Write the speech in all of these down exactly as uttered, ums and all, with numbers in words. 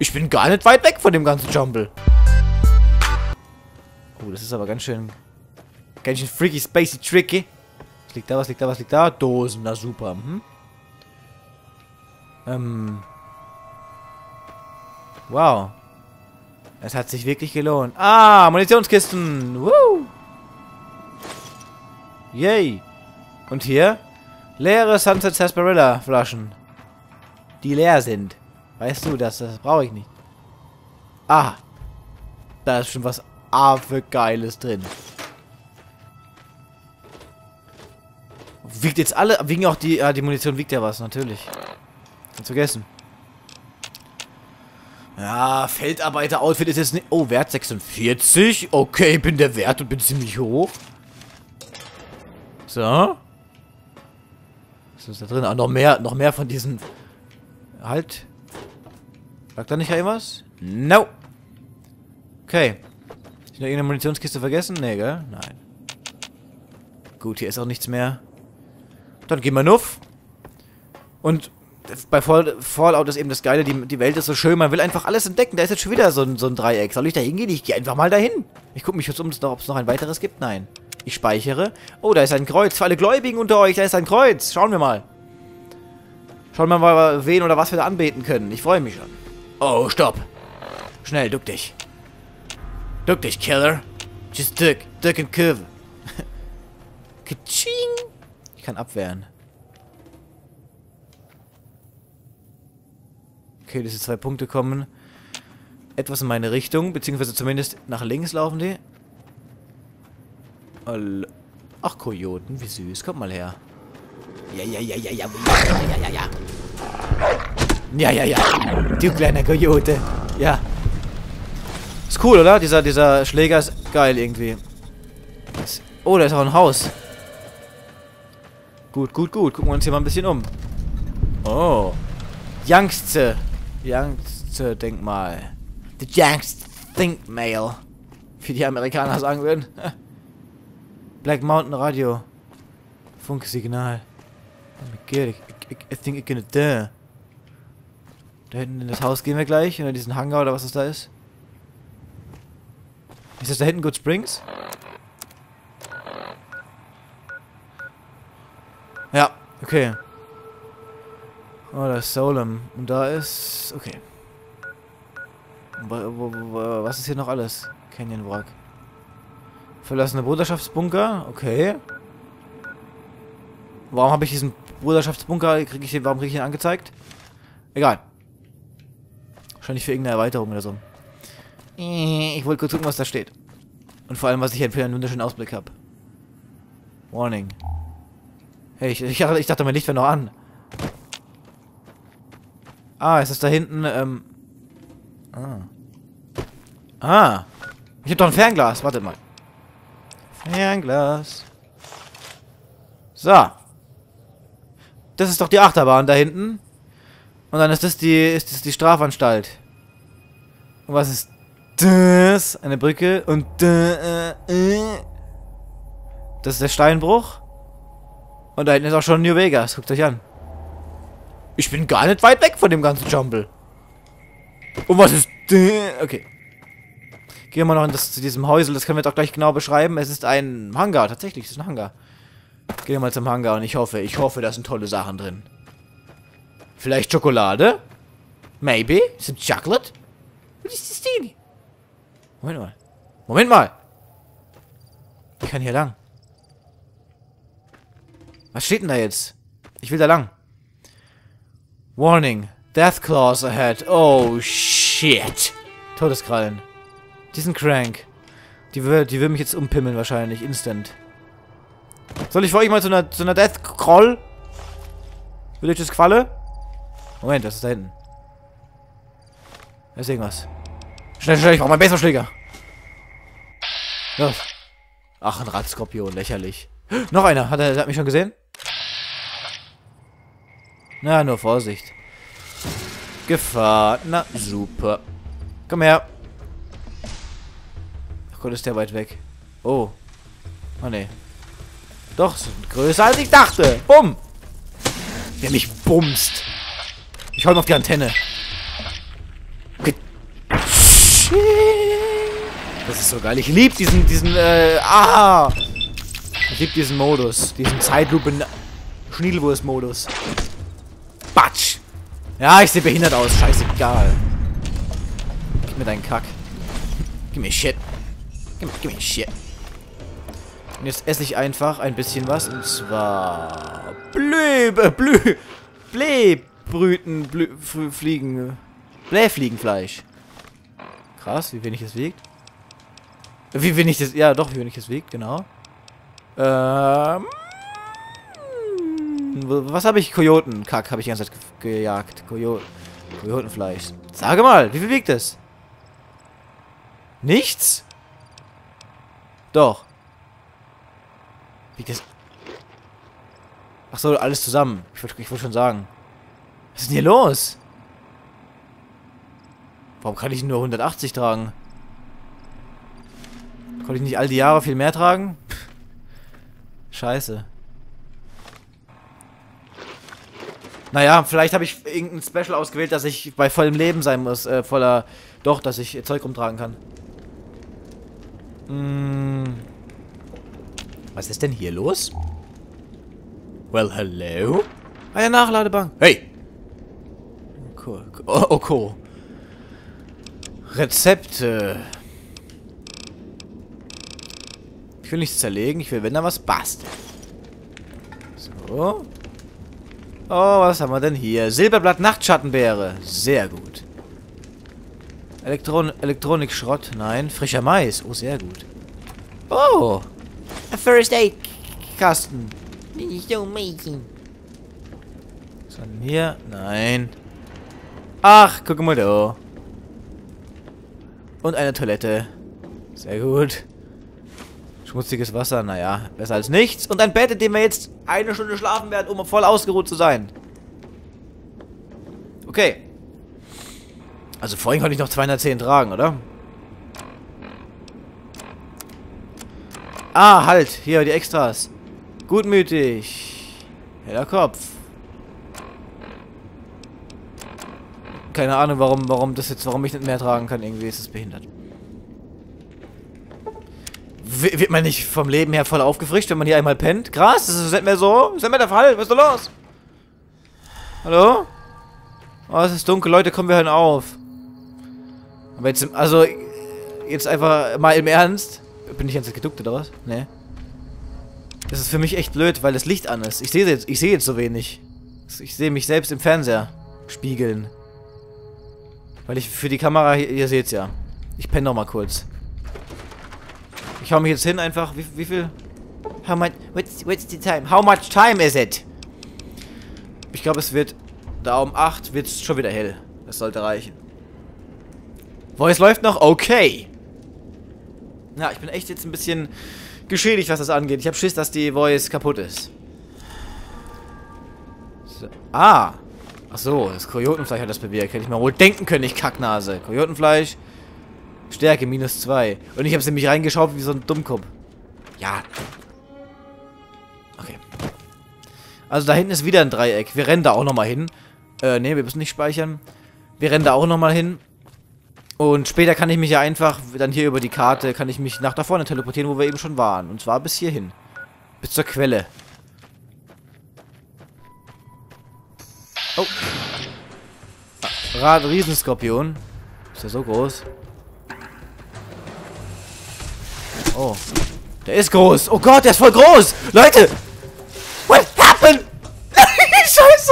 Ich bin gar nicht weit weg von dem ganzen Jumble. Oh, das ist aber ganz schön... Ganz schön freaky, spacey, tricky. Was liegt da, was liegt da, was liegt da? Dosen, na super. Hm? Ähm... Wow. Es hat sich wirklich gelohnt. Ah, Munitionskisten. Woo. Yay. Und hier? Leere Sunset Sarsaparilla Flaschen. Die leer sind. Weißt du das? Das brauche ich nicht. Ah. Da ist schon was Geiles drin. Wiegt jetzt alle... Wiegen auch die... Ah, die Munition wiegt ja was, natürlich. Ganz vergessen. Ja, Feldarbeiter-Outfit ist jetzt nicht... Oh, Wert sechsundvierzig. Okay, bin der Wert und bin ziemlich hoch. So. Was ist da drin? Ah, noch mehr, noch mehr von diesen... Halt. Lag da nicht irgendwas? No. Okay. Hab ich noch irgendeine Munitionskiste vergessen? Nee, gell? Nein. Gut, hier ist auch nichts mehr. Dann gehen wir nuff. Und... Bei Fallout ist eben das Geile, die, die Welt ist so schön, man will einfach alles entdecken. Da ist jetzt schon wieder so ein, so ein Dreieck. Soll ich da hingehen? Ich gehe einfach mal dahin. Ich gucke mich jetzt um, ob es noch ein weiteres gibt. Nein. Ich speichere. Oh, da ist ein Kreuz. Für alle Gläubigen unter euch, da ist ein Kreuz. Schauen wir mal. Schauen wir mal, wen oder was wir da anbeten können. Ich freue mich schon. Oh, stopp. Schnell, duck dich. Duck dich, Killer. Just duck. Duck and curve. Kaching. Ich kann abwehren. Okay, diese zwei Punkte kommen etwas in meine Richtung, beziehungsweise zumindest nach links laufen die. Ach, Kojoten, wie süß. Kommt mal her. Ja, ja, ja, ja, ja, ja, ja, ja. Ja, ja, ja. Du kleiner Kojote. Ja. Ist cool, oder? Dieser, dieser Schläger ist geil irgendwie. Oh, da ist auch ein Haus. Gut, gut, gut. Gucken wir uns hier mal ein bisschen um. Oh. Youngste. Youngste Denkmal. The Youngst Thinkmail. Wie die Amerikaner sagen würden. Black Mountain Radio. Funksignal. Oh mein Gott, ich, ich, ich think ich can da. Da hinten in das Haus gehen wir gleich. Oder diesen Hangar oder was das da ist. Ist das da hinten Good Springs? Ja, okay. Oh, da ist Solem. Und da ist... Okay. Wo, wo, wo, was ist hier noch alles? Canyon Wrack. Verlassene Bruderschaftsbunker. Okay. Warum habe ich diesen Bruderschaftsbunker... Krieg ich den, warum kriege ich den angezeigt? Egal. Wahrscheinlich für irgendeine Erweiterung oder so. Ich wollte kurz gucken, was da steht. Und vor allem, was ich hier für einen wunderschönen Ausblick habe. Warning. Hey, ich, ich, ich dachte, mein Licht wäre noch an. Ah, ist das da hinten, ähm... Ah. Ah. Ich hab doch ein Fernglas. Wartet mal. Fernglas. So. Das ist doch die Achterbahn da hinten. Und dann ist das die, ist das die Strafanstalt. Und was ist das? Eine Brücke. Und äh, äh. Das ist der Steinbruch. Und da hinten ist auch schon New Vegas. Guckt euch an. Ich bin gar nicht weit weg von dem ganzen Jumble. Und was ist... Okay. Gehen wir noch in das, zu diesem Häusel. Das können wir doch gleich genau beschreiben. Es ist ein Hangar. Tatsächlich, es ist ein Hangar. Gehen wir mal zum Hangar und ich hoffe, ich hoffe, da sind tolle Sachen drin. Vielleicht Schokolade? Maybe? Some chocolate? Was ist das Ding? Moment mal. Moment mal. Ich kann hier lang. Was steht denn da jetzt? Ich will da lang. Warning. Death Claws ahead. Oh, shit. Todeskrallen. Die sind crank. Die will, die will mich jetzt umpimmeln wahrscheinlich. Instant. Soll ich für euch mal zu einer, zu einer Death Crawl? Villages Qualle? Moment, das ist da hinten. Da ist irgendwas. Schnell, schnell, ich brauche meinen Baseballschläger. Los. Ach, ein Radskorpion, lächerlich. Noch einer. Hat er, hat mich schon gesehen? Na, nur Vorsicht. Gefahr. Na, super. Komm her. Ach Gott, ist der weit weg. Oh. Oh, ne. Doch, sind größer als ich dachte. Bumm. Der mich bumst. Ich hol mal auf die Antenne. Das ist so geil. Ich liebe diesen, diesen, äh, ah! Ich liebe diesen Modus. Diesen Zeitlupen-Schniedelwurst-Modus. Batsch! Ja, ich sehe behindert aus. Scheißegal. Gib mir deinen Kack. Gib mir Shit. Gib mir, gib mir Shit. Und jetzt esse ich einfach ein bisschen was. Und zwar... Blö... Äh, Blö... Blähbrüten... Blö... Fliegen... Blähfliegenfleisch. Krass, wie wenig es wiegt. Wie wenig es... Ja, doch, wie wenig es wiegt, genau. Ähm... Was habe ich? Kojotenkack habe ich die ganze Zeit ge gejagt. Kojo Kojotenfleisch. Sage mal, wie viel wiegt es? Nichts? Doch. Wiegt es... Ach so, alles zusammen. Ich wollte ich wollt schon sagen. Was ist denn hier los? Warum kann ich nur hundertachtzig tragen? Konnte ich nicht all die Jahre viel mehr tragen? Pff. Scheiße. Naja, vielleicht habe ich irgendein Special ausgewählt, dass ich bei vollem Leben sein muss. Äh, voller... Doch, dass ich Zeug rumtragen kann. Hm. Was ist denn hier los? Well, hello? Eine Nachladebank. Hey! Cool. Oh, oh, cool. Rezepte. Ich will nichts zerlegen. Ich will, wenn da was basteln. So. Oh, was haben wir denn hier? Silberblatt Nachtschattenbeere. Sehr gut. Elektron Elektronikschrott. Nein. Frischer Mais. Oh, sehr gut. Oh. A First Aid Kasten. So amazing. Was haben wir hier? Nein. Ach, guck mal da. Und eine Toilette. Sehr gut. Schmutziges Wasser, naja, besser als nichts. Und ein Bett, in dem wir jetzt eine Stunde schlafen werden, um voll ausgeruht zu sein. Okay. Also vorhin konnte ich noch zweihundertzehn tragen, oder? Ah, halt. Hier, die Extras. Gutmütig. Heller Kopf. Keine Ahnung, warum, warum das jetzt, warum ich nicht mehr tragen kann. Irgendwie ist es behindert. W wird man nicht vom Leben her voll aufgefrischt, wenn man hier einmal pennt? Krass, das ist nicht mehr so. Das ist nicht mehr der Fall. Was ist da los? Hallo? Oh, es ist dunkel. Leute, kommen wir hören auf. Aber jetzt, also, jetzt einfach mal im Ernst. Bin ich jetzt geduckt oder was? Nee. Das ist für mich echt blöd, weil das Licht an ist. Ich sehe jetzt, ich sehe jetzt so wenig. Ich sehe mich selbst im Fernseher spiegeln. Weil ich für die Kamera, hier, ihr seht's ja. Ich penne noch mal kurz. Ich hau mich jetzt hin einfach. Wie, wie viel? How much? What's, what's the time? How much time is it? Ich glaube, es wird da um acht wird es schon wieder hell. Das sollte reichen. Voice läuft noch? Okay. Ja, ich bin echt jetzt ein bisschen geschädigt, was das angeht. Ich habe Schiss, dass die Voice kaputt ist. So. Ah. Ach so, das Kojotenfleisch hat das bewirkt. Hätte ich mal wohl denken können, ich Kacknase. Kojotenfleisch. Stärke minus zwei. Und ich habe es nämlich reingeschaut wie so ein Dummkopf. Ja. Okay. Also da hinten ist wieder ein Dreieck. Wir rennen da auch nochmal hin. Äh, ne, wir müssen nicht speichern. Wir rennen da auch nochmal hin. Und später kann ich mich ja einfach, dann hier über die Karte, kann ich mich nach da vorne teleportieren, wo wir eben schon waren. Und zwar bis hierhin. Bis zur Quelle. Oh. Rad Riesenskorpion. Ist ja so groß. Oh. Der ist groß. Oh Gott, der ist voll groß. Leute. What happened? Scheiße.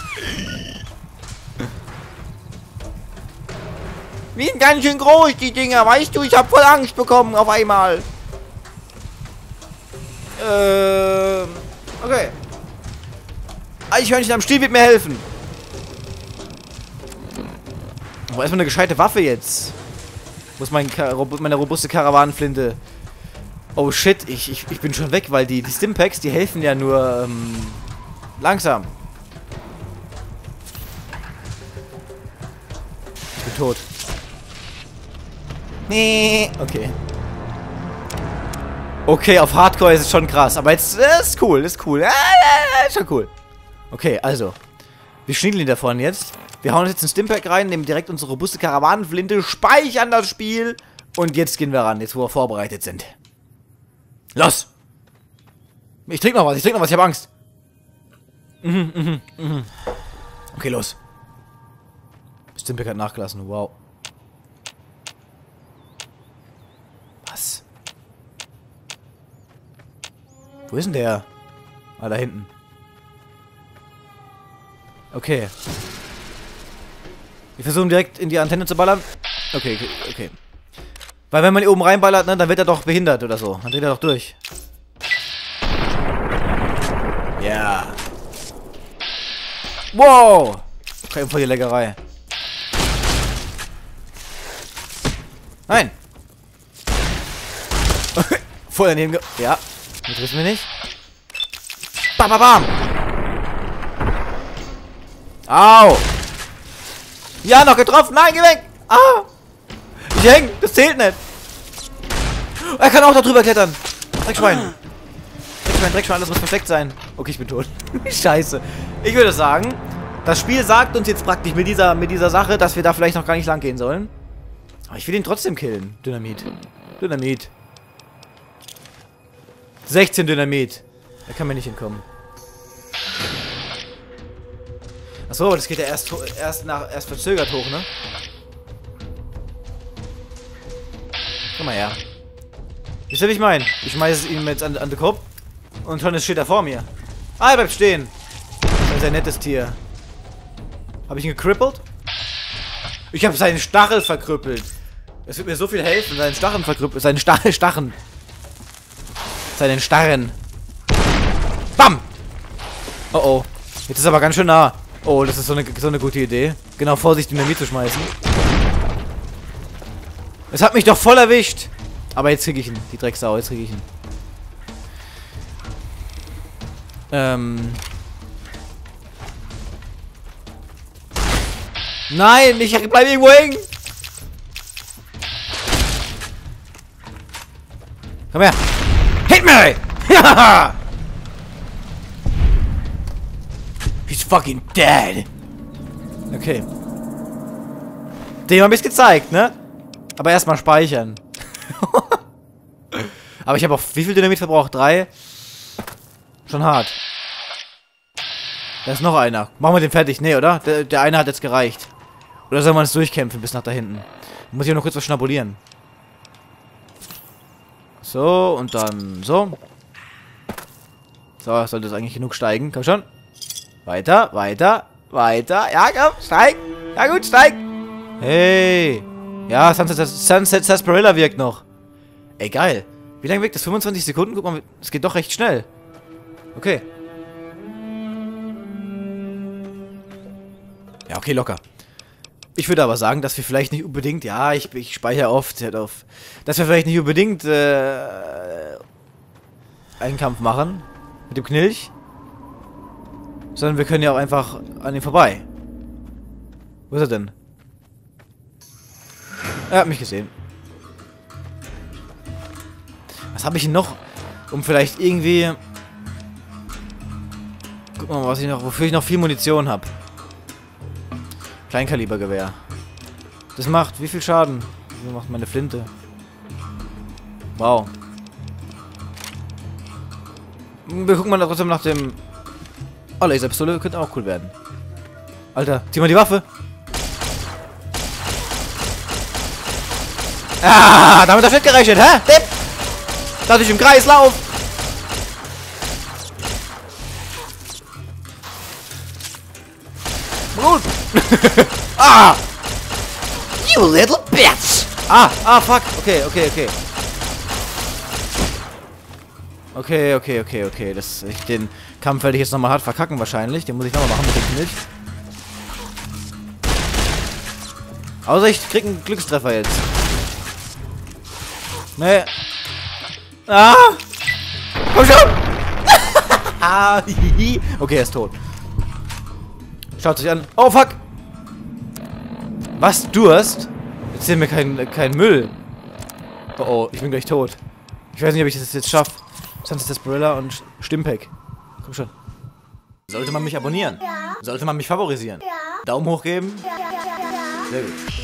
Die sind ganz schön groß, die Dinger. Weißt du, ich habe voll Angst bekommen auf einmal. Ähm. Okay. Eichhörnchen am Stiel wird mir helfen. Aber erstmal eine gescheite Waffe jetzt. Wo ist mein meine robuste Karawanenflinte? Oh shit, ich, ich, ich bin schon weg, weil die, die Stimpaks, die helfen ja nur ähm, langsam. Ich bin tot. Nee. Okay. Okay, auf Hardcore ist es schon krass. Aber jetzt äh, ist cool, ist cool. Äh, ist schon cool. Okay, also. Wir schniedeln da vorne jetzt. Wir hauen uns jetzt ein Stimpack rein, nehmen direkt unsere robuste Karawanenflinte, speichern das Spiel. Und jetzt gehen wir ran, jetzt wo wir vorbereitet sind. Los! Ich trinke noch was, ich trinke noch was, ich habe Angst. Mhm, mhm, mhm. Okay, los. Stimpack hat nachgelassen, wow. Was? Wo ist denn der? Ah, da hinten. Okay. Wir versuchen direkt in die Antenne zu ballern. Okay, okay, okay. Weil wenn man hier oben reinballert, ne, dann wird er doch behindert oder so. Dann dreht er doch durch. Ja. Wow! Okay, voll die Leckerei. Nein! Voll daneben ge... Ja. Das wissen wir nicht. Bam, bam, bam! Au! Ja, noch getroffen! Nein, geh weg! Ah! Ich häng! Das zählt nicht! Er kann auch da drüber klettern! Dreckschwein! Dreckschwein, Dreckschwein, alles muss perfekt sein. Okay, ich bin tot. Scheiße. Ich würde sagen, das Spiel sagt uns jetzt praktisch mit dieser, mit dieser Sache, dass wir da vielleicht noch gar nicht lang gehen sollen. Aber ich will ihn trotzdem killen. Dynamit. Dynamit. sechzehn Dynamit. Er kann mir nicht entkommen. Achso, das geht ja erst, erst, nach, erst verzögert hoch, ne? Komm mal her. Wisst ihr, wie ich meine? Ich schmeiße es ihm jetzt an, an den Kopf und schon steht er vor mir. Ah, er bleibt stehen. Das ist ein nettes Tier. Habe ich ihn gekrüppelt? Ich habe seinen Stachel verkrüppelt. Es wird mir so viel helfen, seinen Stacheln verkrüppelt. Seinen Stachel, Stachen. Seinen Starren. Bam! Oh oh. Jetzt ist er aber ganz schön nah. Oh, das ist so eine, so eine gute Idee. Genau, Vorsicht, Dynamit zu schmeißen. Es hat mich doch voll erwischt. Aber jetzt krieg ich ihn. Die Drecksau, jetzt krieg ich ihn. Ähm. Nein, ich bleib irgendwo hängen. Komm her. Hit me! Ja! He's fucking dead. Okay. Dem hab ich's gezeigt, ne? Aber erstmal speichern. Aber ich habe auch wie viel Dynamit verbraucht? Drei? Schon hart. Da ist noch einer. Machen wir den fertig. Nee, oder? Der, der eine hat jetzt gereicht. Oder soll man es durchkämpfen bis nach da hinten? Muss ich auch noch kurz was schnabulieren. So, und dann so. So, sollte es eigentlich genug steigen. Komm schon. Weiter, weiter, weiter. Ja, komm, steig. Ja gut, steig. Hey. Ja, Sunset, Sunset Sarsaparilla wirkt noch. Ey, geil. Wie lange wirkt das? fünfundzwanzig Sekunden? Guck mal, es geht doch recht schnell. Okay. Ja, okay, locker. Ich würde aber sagen, dass wir vielleicht nicht unbedingt, ja, ich, ich speichere oft, halt auf, dass wir vielleicht nicht unbedingt äh, einen Kampf machen mit dem Knilch, sondern wir können ja auch einfach an ihm vorbei. Wo ist er denn? Er hat mich gesehen. Was habe ich denn noch, um vielleicht irgendwie, guck mal, was ich noch, wofür ich noch viel Munition habe. Kleinkalibergewehr. Das macht wie viel Schaden? Das macht meine Flinte. Wow. Wir gucken mal trotzdem nach dem... Oh, Laserpistole könnte auch cool werden. Alter, zieh mal die Waffe. Ah, damit hat das nicht gerechnet, hä? Depp! Lass ich im Kreislauf! Gut! Ah! You little bitch! Ah, ah, fuck! Okay, okay, okay. Okay, okay, okay, okay. Das, ich, den Kampf werde ich jetzt nochmal hart verkacken wahrscheinlich. Den muss ich nochmal machen mit dem Knilch. Außer ich krieg einen Glückstreffer jetzt. Nee. Ah! Komm schon! Ah, okay, er ist tot. Schaut sich an. Oh, fuck! Was? Durst? Erzähl mir keinen kein Müll. Oh, oh, ich bin gleich tot. Ich weiß nicht, ob ich das jetzt schaffe. Sunset Sarsaparilla und Stimpack. Komm schon. Sollte man mich abonnieren? Ja. Sollte man mich favorisieren? Ja. Daumen hoch geben. Sehr gut.